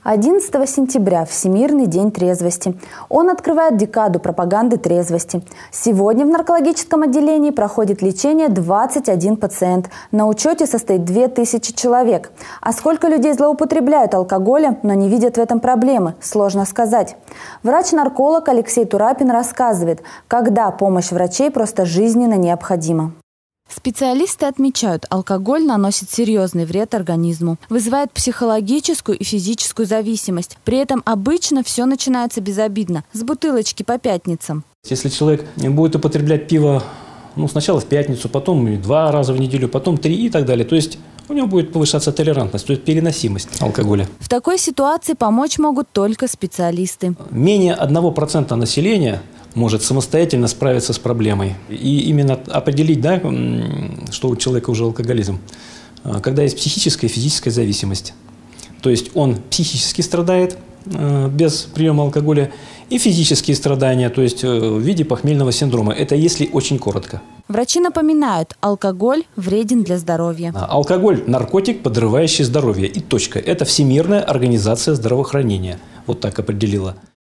11 сентября – Всемирный день трезвости. Он открывает декаду пропаганды трезвости. Сегодня в наркологическом отделении проходит лечение 21 пациент. На учете состоит 2000 человек. А сколько людей злоупотребляют алкоголем, но не видят в этом проблемы, сложно сказать. Врач-нарколог Алексей Турапин рассказывает, когда помощь врачей просто жизненно необходима. Специалисты отмечают, алкоголь наносит серьезный вред организму, вызывает психологическую и физическую зависимость. При этом обычно все начинается безобидно, с бутылочки по пятницам. Если человек будет употреблять пиво сначала в пятницу, потом 2 раза в неделю, потом 3 и так далее, то есть у него будет повышаться толерантность, то есть переносимость алкоголя. В такой ситуации помочь могут только специалисты. Менее 1% населения может самостоятельно справиться с проблемой. И именно определить, что у человека уже алкоголизм, когда есть психическая и физическая зависимость. То есть он психически страдает без приема алкоголя и физические страдания, то есть в виде похмельного синдрома. Это если очень коротко. Врачи напоминают, алкоголь вреден для здоровья. Алкоголь – наркотик, подрывающий здоровье. И точка. Это Всемирная организация здравоохранения. Вот так определила.